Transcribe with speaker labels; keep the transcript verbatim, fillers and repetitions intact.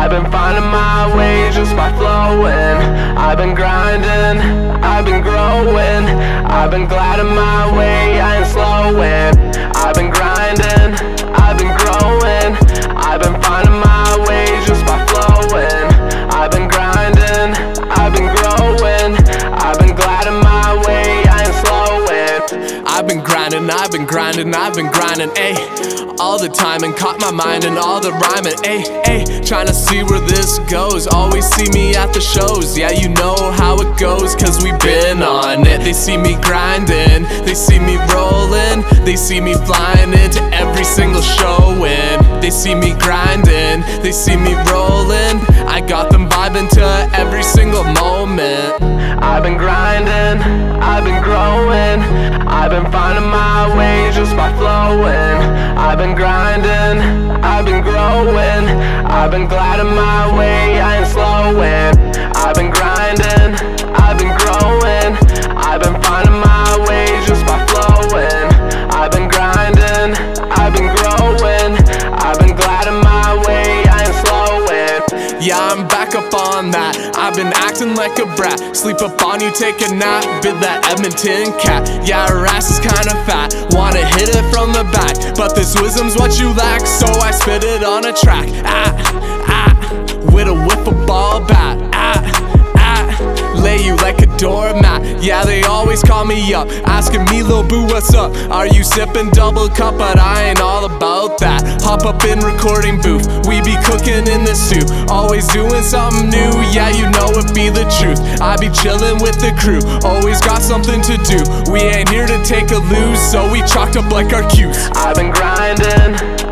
Speaker 1: I've been finding my way just by flowing. I've been grinding, I've been growing. I've been gliding my way, I ain't slowing. I've been grinding, I've been growing. I've been finding my way just by flowing. I've been grinding, I've been growing. I've been gliding my way, I ain't slowing.
Speaker 2: I've been grinding, I've been grinding, I've been grinding, ayy, all the time, and caught my mind in all the rhyming, ayy, ayy, trying to see where this goes. Always see me at the shows, yeah, you know how it goes, cause we been on it. They see me grinding, they see me rolling, they see me flying into every single showing. They see me grinding, they see me rolling, I got them vibing to every single moment.
Speaker 1: I've been grinding, I've been growing. I've been finding my way just by flowing. I've been grinding, I've been growing. I've been gliding my way, I ain't slowing. I've been grinding, I've been growing. I've been finding my way just by flowing. I've been grinding, I've been growing. I've been gliding my way, I ain't slowing.
Speaker 2: Yeah, I'm back up on that. I've been acting like a brat. Sleep up on you, take a nap. Bid that Edmonton cat. Yeah, her ass is kinda fat. Wanna hit it from the back, but this wisdom's what you lack, so I spit it on a track. Ah, ah, with a wiffle ball bat. Ah, ah, lay you like a doormat. Yeah, they always call me up, asking me, lil boo, what's up? Are you sipping double cup? But I ain't all about that. Hop up in recording booth, we be cooking in the soup. Always doing something new, yeah, you know it be the truth. I be chilling with the crew, always got something to do. We ain't here to take a lose, so we chalked up like our cues.
Speaker 1: I've been grinding,